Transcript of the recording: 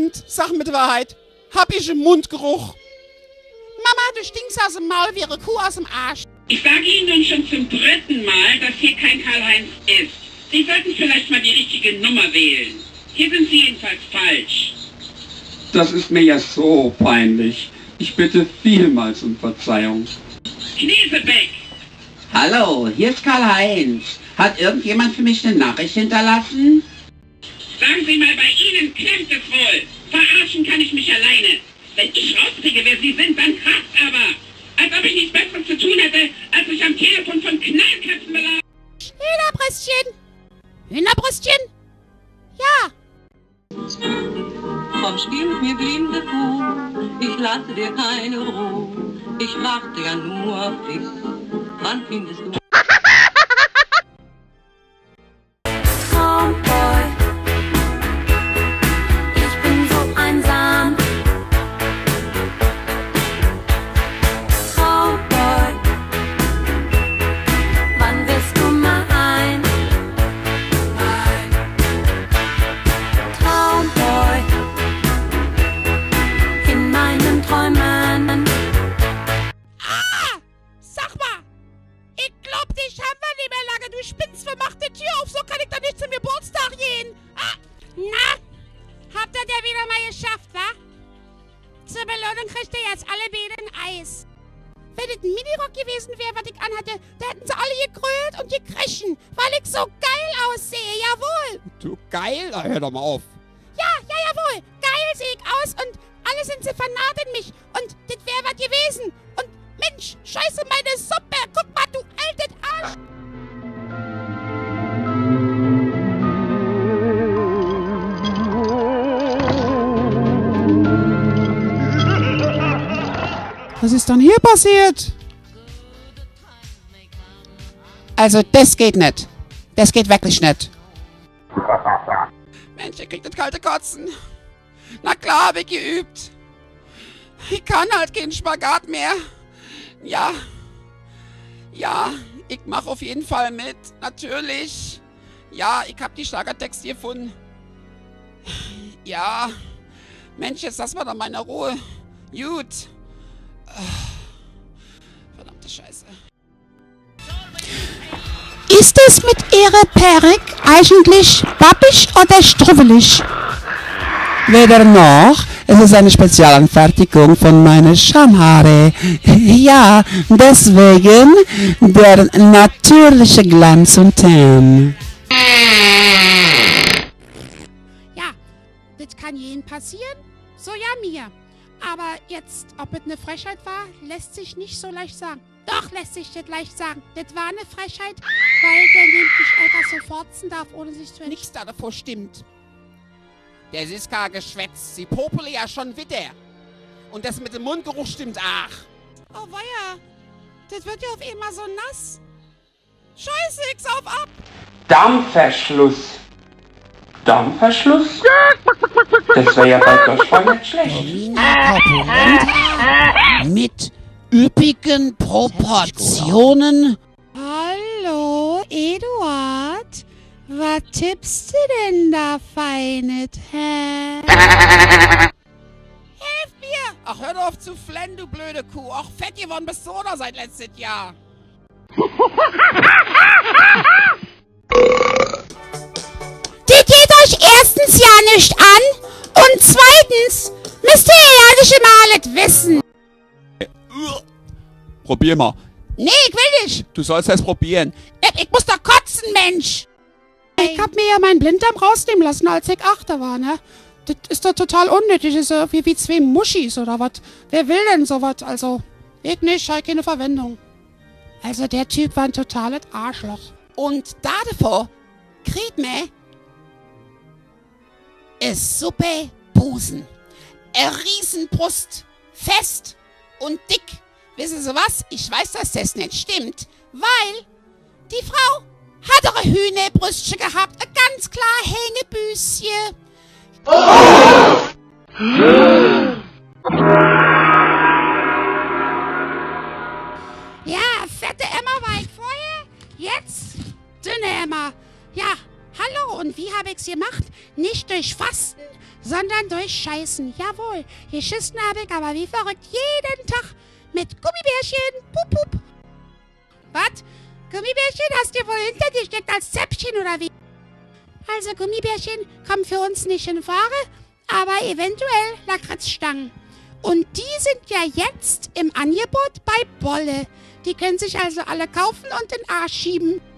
Kind, sag mir die Wahrheit. Hab ich einen Mundgeruch? Mama, du stinkst aus dem Maul wie eine Kuh aus dem Arsch. Ich sage Ihnen nun schon zum 3. Mal, dass hier kein Karl-Heinz ist. Sie sollten vielleicht mal die richtige Nummer wählen. Hier sind Sie jedenfalls falsch. Das ist mir ja so peinlich. Ich bitte vielmals um Verzeihung. Kniesebeck! Hallo, hier ist Karl-Heinz. Hat irgendjemand für mich eine Nachricht hinterlassen? Sagen Sie mal, bei Ihnen klemmt es wohl. Verarschen kann ich mich alleine. Wenn ich rauskriege, wer Sie sind, dann kracht's aber. Als ob ich nichts Besseres zu tun hätte, als sich am Telefon von Knallköpfen beladen. Hühnerbrüstchen! Hühnerbrüstchen? Ja! Komm, spiel mit mir blinde Kuh, ich lasse dir keine Ruhe. Ich warte ja nur auf dich. Wann findest du? Traumboy, ich bin so einsam. Traumboy, wann wirst du mein? Traumboy, in meinen Träumen. Sag mal! Ich glaub, dich haben wir nicht mehr lange. Du spinnst, wer macht die Tür auf? So kann ich doch nicht zum Geburtstag gehen. Ah, na? Habt ihr der wieder mal geschafft, wa? Zur Belohnung kriegt ihr jetzt alle beide ein Eis. Wenn es ein Minirock gewesen wäre, was ich anhatte, da hätten sie alle gegrölt und gekreschen, weil ich so geil aussehe, jawohl. Du geil? Ah, hör doch mal auf. Ja, jawohl. Geil sehe ich aus und alle sind sie vernarrt in mich. Und das wäre was gewesen. Und Mensch, scheiße, meine Suppe. Guck mal, du altes Arsch. Was ist denn hier passiert? Also, das geht nicht. Das geht wirklich nicht. Mensch, ihr kriegt das kalte Kotzen. Na klar, hab ich geübt. Ich kann halt keinen Spagat mehr. Ja, ich mach auf jeden Fall mit. Natürlich. Ja, ich hab die Schlagertexte gefunden. Ja. Mensch, jetzt lass mal doch mal in Ruhe. Gut. Verdammte Scheiße. Ist es mit Ihrer Peruk eigentlich babbisch oder strubbelig? Weder noch. Es ist eine Spezialanfertigung von meinen Schamhaare. Ja, deswegen der natürliche Glanz und Tan. Ja, das kann jedem passieren. So ja mir. Aber jetzt, ob es eine Frechheit war, lässt sich nicht so leicht sagen. Doch, lässt sich das leicht sagen. Das war eine Frechheit, weil der nämlich einfach so forzen darf, ohne sich zu... Nichts da davor stimmt. Der Siska geschwätzt. Sie popele ja schon wieder. Und das mit dem Mundgeruch stimmt auch. Oh weia. Das wird ja auf einmal so nass. Scheiße, ich sauf ab. Dampfverschluss. Dampfverschluss? Das wäre ja bald doch voll nicht schlecht. Mit üppigen Proportionen. Hallo, Eduard. Was tippst du denn da, Feinet, hä? Hilf mir! Ach, hör doch auf zu flennen, du blöde Kuh. Ach, fett geworden bist du oder seit letztes Jahr. Die geht euch erstens ja nicht an und zweitens müsst ihr ja nicht immer alles wissen. Probier mal. Nee, ich will nicht. Du sollst es probieren. Ich muss doch kotzen, Mensch. Ich hab mir ja meinen Blinddarm rausnehmen lassen, als ich 8 war, ne? Das ist doch total unnötig. Das ist ja irgendwie wie 2 Muschis oder was. Wer will denn sowas? Also, ich nicht, habe keine Verwendung. Also, der Typ war ein totales Arschloch. Und davor kriegt mir es super Busen. Eine Riesenbrust. Fest und dick. Wissen Sie was? Ich weiß, dass das nicht stimmt, weil die Frau hat ihre Hühnerbrüstchen gehabt. Ein ganz klar Hängebüschen. Ja, fette Emma war ich vorher. Jetzt dünne Emma. Ja, hallo. Und wie habe ich's gemacht? Nicht durch Fasten, sondern durch Scheißen. Jawohl, geschissen habe ich aber wie verrückt jeden Tag mit Gummibärchen. Pup, pup. Was? Gummibärchen hast du wohl hinter dir steckt als Zäpfchen oder wie? Also Gummibärchen kommen für uns nicht in Frage, aber eventuell Lakritzstangen. Und die sind ja jetzt im Angebot bei Bolle. Die können sich also alle kaufen und in den Arsch schieben.